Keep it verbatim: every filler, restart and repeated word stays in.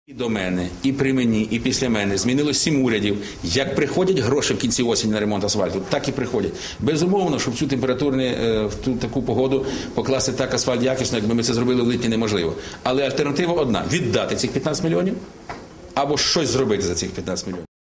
І до мене, і при мені, і після мене змінилось сім урядів. Як приходять гроші в кінці осені на ремонт асфальту, так і приходять. Безумовно, щоб цю температурну, в ту таку погоду покласти так асфальт якісно, якби ми це зробили в липні, неможливо. Але альтернатива одна – віддати цих п'ятнадцять мільйонів або щось зробити за цих п'ятнадцять мільйонів.